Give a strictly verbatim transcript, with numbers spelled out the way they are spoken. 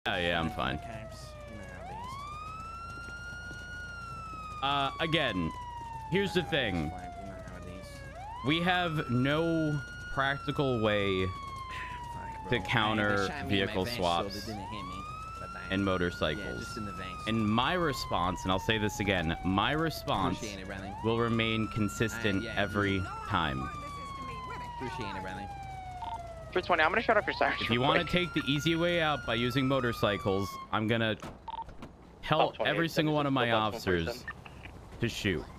Oh yeah, I'm fine. Uh, again, here's the thing. We have no practical way to counter vehicle swaps and motorcycles. And my response, and I'll say this again, my response will remain consistent every time. Appreciate it, Bradley. three twenty, I'm gonna shut off your siren. If you want to take the easy way out by using motorcycles, I'm gonna tell every single one of my officers to shoot.